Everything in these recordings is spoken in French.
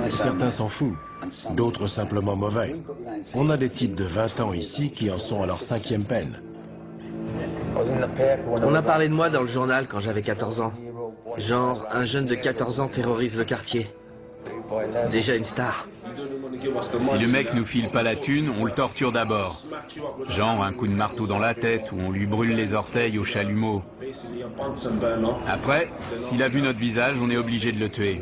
Certains s'en foutent, d'autres simplement mauvais. On a des types de 20 ans ici qui en sont à leur 5e peine. On a parlé de moi dans le journal quand j'avais 14 ans. Genre, un jeune de 14 ans terrorise le quartier. Déjà une star. Si le mec nous file pas la thune, on le torture d'abord. Genre un coup de marteau dans la tête ou on lui brûle les orteils au chalumeau. Après, s'il a vu notre visage, on est obligé de le tuer.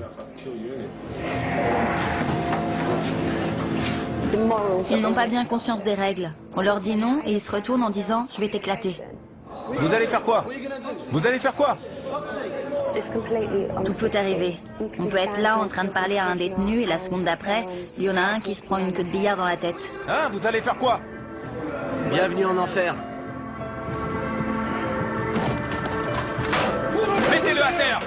Ils n'ont pas bien conscience des règles. On leur dit non et ils se retournent en disant « je vais t'éclater ». Vous allez faire quoi? Vous allez faire quoi? Tout peut arriver. On peut être là en train de parler à un détenu et la seconde d'après, il y en a un qui se prend une queue de billard dans la tête. Hein? Vous allez faire quoi? Bienvenue en enfer. Mettez-le à terre!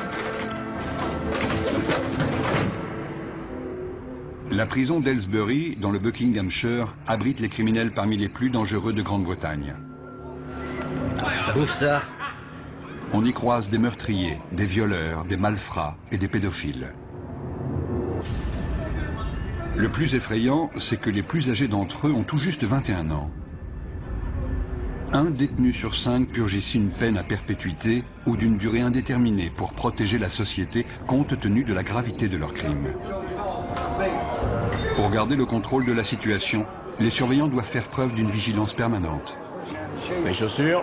La prison d'Aylesbury, dans le Buckinghamshire, abrite les criminels parmi les plus dangereux de Grande-Bretagne. Ouf ça. On y croise des meurtriers, des violeurs, des malfrats et des pédophiles. Le plus effrayant, c'est que les plus âgés d'entre eux ont tout juste 21 ans. Un détenu sur 5 purge ici une peine à perpétuité ou d'une durée indéterminée pour protéger la société compte tenu de la gravité de leurs crimes. Pour garder le contrôle de la situation, les surveillants doivent faire preuve d'une vigilance permanente. Les chaussures?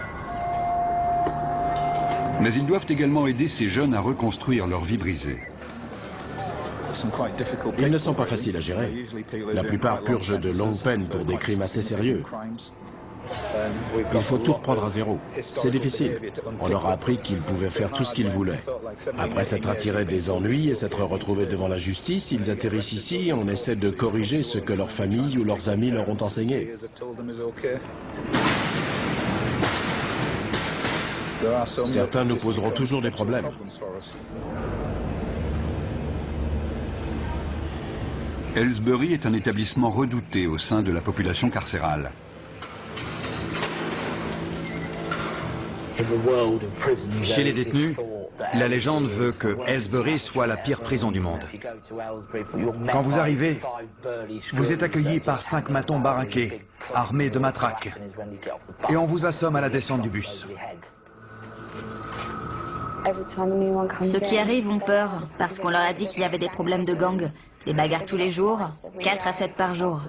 Mais ils doivent également aider ces jeunes à reconstruire leur vie brisée. Ils ne sont pas faciles à gérer. La plupart purgent de longues peines pour des crimes assez sérieux. Il faut tout reprendre à zéro. C'est difficile. On leur a appris qu'ils pouvaient faire tout ce qu'ils voulaient. Après s'être attirés des ennuis et s'être retrouvés devant la justice, ils atterrissent ici et on essaie de corriger ce que leur famille ou leurs amis leur ont enseigné. Certains nous poseront toujours des problèmes. Aylesbury est un établissement redouté au sein de la population carcérale. Chez les détenus, la légende veut que Aylesbury soit la pire prison du monde. Quand vous arrivez, vous êtes accueilli par 5 matons baraqués, armés de matraques, et on vous assomme à la descente du bus. Ceux qui arrivent ont peur parce qu'on leur a dit qu'il y avait des problèmes de gang, des bagarres tous les jours, 4 à 7 par jour.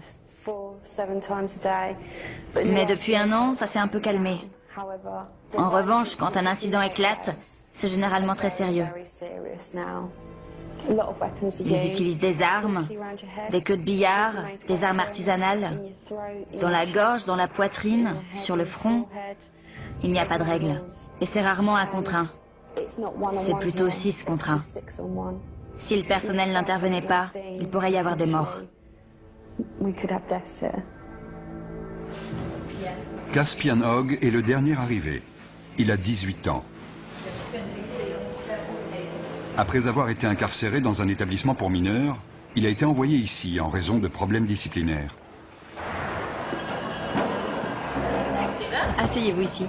Mais depuis un an, ça s'est un peu calmé. En revanche, quand un incident éclate, c'est généralement très sérieux. Ils utilisent des armes, des queues de billard, des armes artisanales, dans la gorge, dans la poitrine, sur le front. Il n'y a pas de règle. Et c'est rarement 1 contre 1. C'est plutôt 6 contre 1. Si le personnel n'intervenait pas, il pourrait y avoir des morts. Caspian Hogg est le dernier arrivé. Il a 18 ans. Après avoir été incarcéré dans un établissement pour mineurs, il a été envoyé ici en raison de problèmes disciplinaires. Asseyez-vous ici.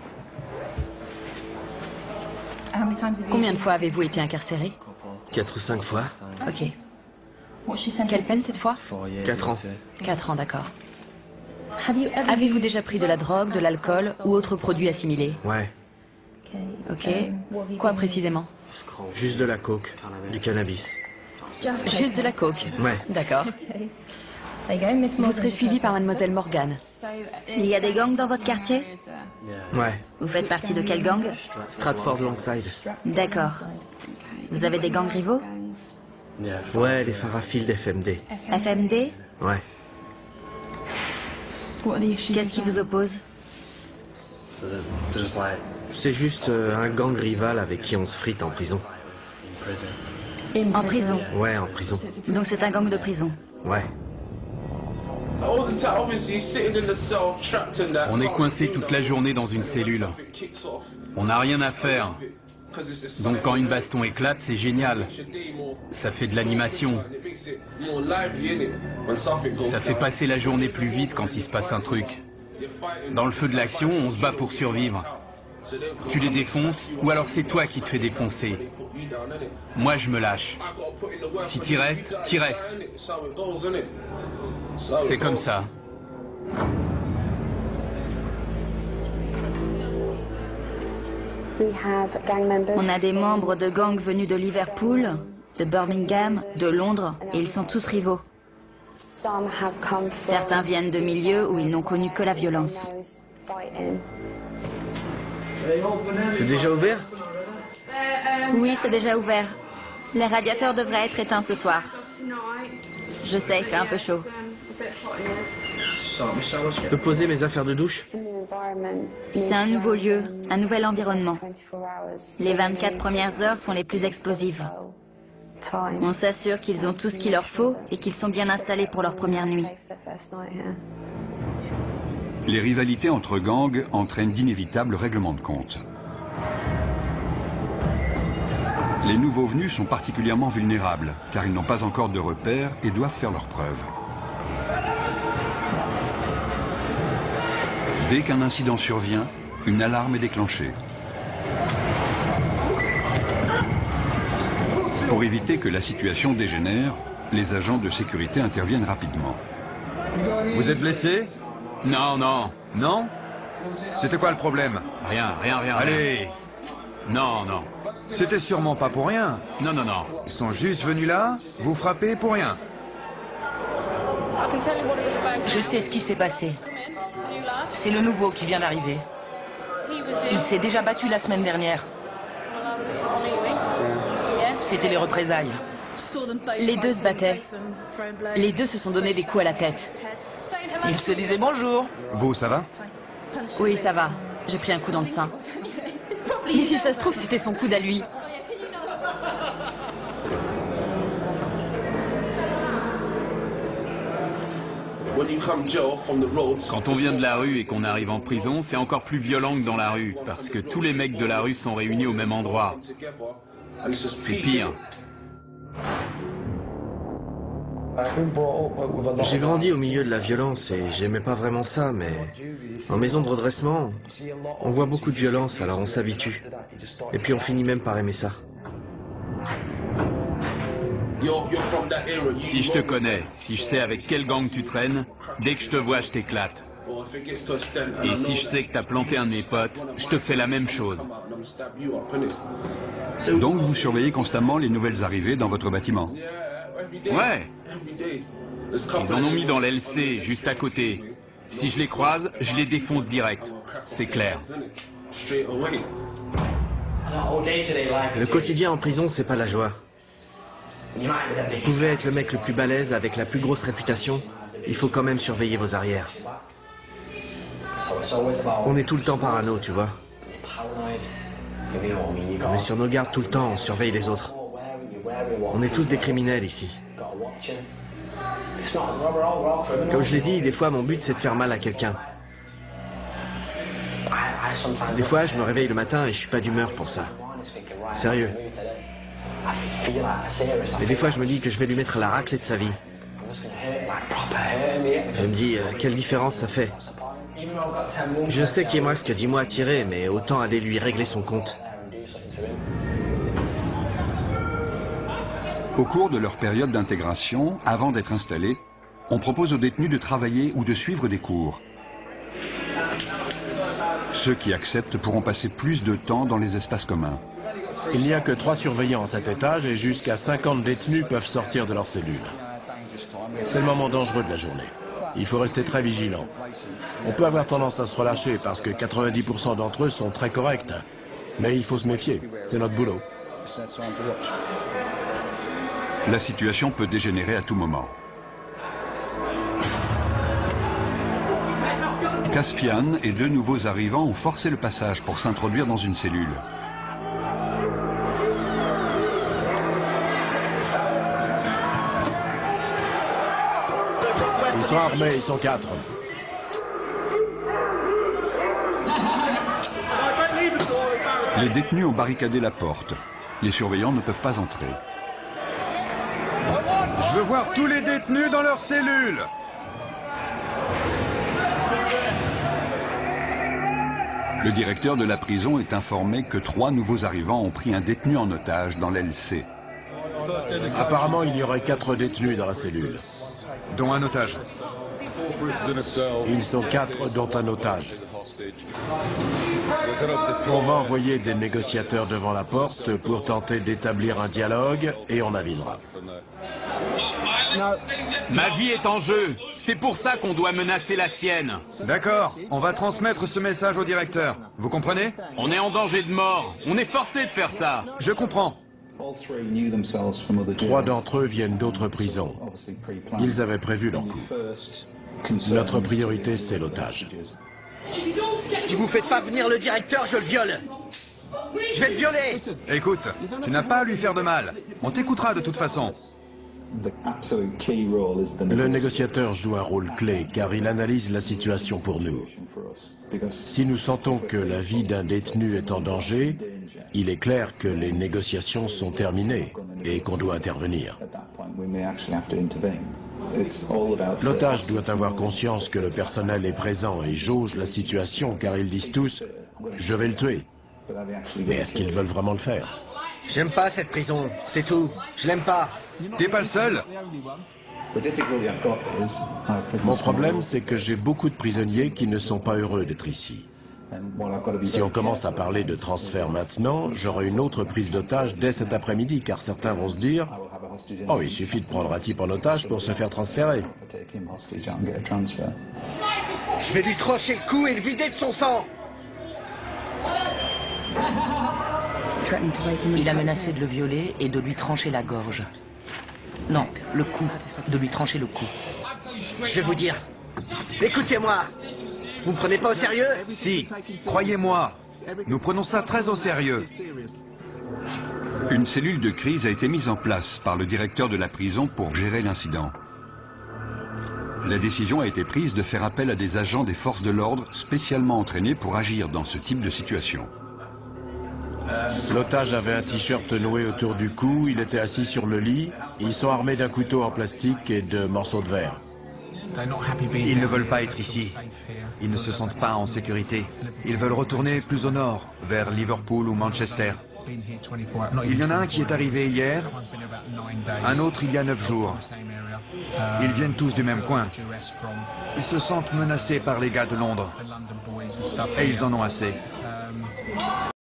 Combien de fois avez-vous été incarcéré? 4 ou 5 fois. Ok. Quelle peine cette fois? 4 ans. 4 ans, d'accord. Avez-vous déjà pris de la drogue, de l'alcool ou autre produit assimilé? Ouais. Ok. Quoi précisément? Juste de la coke, du cannabis. Juste de la coke? Ouais. D'accord. Vous serez suivi par mademoiselle Morgan. Il y a des gangs dans votre quartier? Ouais. Vous faites partie de quel gang? Stratford Longside. D'accord. Vous avez des gangs rivaux? Ouais, les Farafield FMD. FMD? Ouais. Qu'est-ce qui vous oppose? C'est juste un gang rival avec qui on se frite en prison. En prison? Ouais, en prison. Donc c'est un gang de prison? Ouais. On est coincé toute la journée dans une cellule. On n'a rien à faire. Donc quand une baston éclate, c'est génial. Ça fait de l'animation. Ça fait passer la journée plus vite quand il se passe un truc. Dans le feu de l'action, on se bat pour survivre. Tu les défonces, ou alors c'est toi qui te fais défoncer. Moi, je me lâche. Si t'y restes, t'y restes. C'est comme ça. On a des membres de gangs venus de Liverpool, de Birmingham, de Londres, et ils sont tous rivaux. Certains viennent de milieux où ils n'ont connu que la violence. C'est déjà ouvert? Oui, c'est déjà ouvert. Les radiateurs devraient être éteints ce soir. Je sais, il fait un peu chaud. Je peux poser mes affaires de douche? C'est un nouveau lieu, un nouvel environnement. Les 24 premières heures sont les plus explosives. On s'assure qu'ils ont tout ce qu'il leur faut et qu'ils sont bien installés pour leur première nuit. Les rivalités entre gangs entraînent d'inévitables règlements de compte. Les nouveaux venus sont particulièrement vulnérables, car ils n'ont pas encore de repères et doivent faire leurs preuves. Dès qu'un incident survient, une alarme est déclenchée. Pour éviter que la situation dégénère, les agents de sécurité interviennent rapidement. Vous êtes blessé? Non, non. Non? C'était quoi le problème? Rien. Allez! Non, non. C'était sûrement pas pour rien. Non, non, non. Ils sont juste venus là, vous frapper pour rien. Je sais ce qui s'est passé. C'est le nouveau qui vient d'arriver. Il s'est déjà battu la semaine dernière. C'était les représailles. Les deux se battaient. Les deux se sont donné des coups à la tête. Ils se disaient bonjour. Vous, ça va? Oui, ça va. J'ai pris un coup dans le sein. Mais si ça se trouve, c'était son coude à lui. Quand on vient de la rue et qu'on arrive en prison, c'est encore plus violent que dans la rue, parce que tous les mecs de la rue sont réunis au même endroit. C'est pire. J'ai grandi au milieu de la violence et j'aimais pas vraiment ça, mais en maison de redressement, on voit beaucoup de violence, alors on s'habitue. Et puis on finit même par aimer ça. Si je te connais, si je sais avec quel gang tu traînes, dès que je te vois, je t'éclate. Et si je sais que t'as planté un de mes potes, je te fais la même chose. Donc vous surveillez constamment les nouvelles arrivées dans votre bâtiment. Ouais. Ils en ont mis dans l'LC, juste à côté. Si je les croise, je les défonce direct. C'est clair. Le quotidien en prison, c'est pas la joie. Vous pouvez être le mec le plus balèze avec la plus grosse réputation, il faut quand même surveiller vos arrières. On est tout le temps parano, tu vois. On est sur nos gardes tout le temps, on surveille les autres. On est tous des criminels ici. Comme je l'ai dit, des fois mon but c'est de faire mal à quelqu'un. Des fois je me réveille le matin et je suis pas d'humeur pour ça. Sérieux. Et des fois je me dis que je vais lui mettre la raclée de sa vie. Je me dis, quelle différence ça fait. Je sais qu'il me reste que 10 mois à tirer, mais autant aller lui régler son compte. Au cours de leur période d'intégration, avant d'être installés, on propose aux détenus de travailler ou de suivre des cours. Ceux qui acceptent pourront passer plus de temps dans les espaces communs. Il n'y a que 3 surveillants à cet étage et jusqu'à 50 détenus peuvent sortir de leur cellule. C'est le moment dangereux de la journée. Il faut rester très vigilant. On peut avoir tendance à se relâcher parce que 90% d'entre eux sont très corrects. Mais il faut se méfier, c'est notre boulot. La situation peut dégénérer à tout moment. Caspian et 2 nouveaux arrivants ont forcé le passage pour s'introduire dans une cellule. Ils sont armés, ils sont 4. Les détenus ont barricadé la porte. Les surveillants ne peuvent pas entrer. Je veux voir tous les détenus dans leur cellule. Le directeur de la prison est informé que 3 nouveaux arrivants ont pris un détenu en otage dans l'aile C. Apparemment, il y aurait 4 détenus dans la cellule. Dont un otage. Ils sont 4 dont un otage. On va envoyer des négociateurs devant la porte pour tenter d'établir un dialogue et on avisera. Ma vie est en jeu. C'est pour ça qu'on doit menacer la sienne. D'accord, on va transmettre ce message au directeur. Vous comprenez? On est en danger de mort. On est forcé de faire ça. Je comprends. 3 d'entre eux viennent d'autres prisons. Ils avaient prévu leur coup. Notre priorité, c'est l'otage. Si vous faites pas venir le directeur, je le viole. Je vais le violer. Écoute, tu n'as pas à lui faire de mal. On t'écoutera de toute façon. Le négociateur joue un rôle clé car il analyse la situation pour nous. Si nous sentons que la vie d'un détenu est en danger, il est clair que les négociations sont terminées et qu'on doit intervenir. L'otage doit avoir conscience que le personnel est présent et jauge la situation car ils disent tous « je vais le tuer ». Mais est-ce qu'ils veulent vraiment le faire? J'aime pas cette prison, c'est tout. Je l'aime pas. T'es pas le seul. Mon problème, c'est que j'ai beaucoup de prisonniers qui ne sont pas heureux d'être ici. Si on commence à parler de transfert maintenant, j'aurai une autre prise d'otage dès cet après-midi, car certains vont se dire « Oh, il suffit de prendre un type en otage pour se faire transférer. » Je vais lui trancher le cou et le vider de son sang. Il a menacé de le violer et de lui trancher la gorge. Non, le cou. De lui trancher le cou. Je vais vous dire. Écoutez-moi. Vous me prenez pas au sérieux? Si, croyez-moi, nous prenons ça très au sérieux. Une cellule de crise a été mise en place par le directeur de la prison pour gérer l'incident. La décision a été prise de faire appel à des agents des forces de l'ordre spécialement entraînés pour agir dans ce type de situation. L'otage avait un t-shirt noué autour du cou, il était assis sur le lit, ils sont armés d'un couteau en plastique et de morceaux de verre. Ils ne veulent pas être ici. Ils ne se sentent pas en sécurité. Ils veulent retourner plus au nord, vers Liverpool ou Manchester. Il y en a un qui est arrivé hier, un autre il y a 9 jours. Ils viennent tous du même coin. Ils se sentent menacés par les gars de Londres. Et ils en ont assez.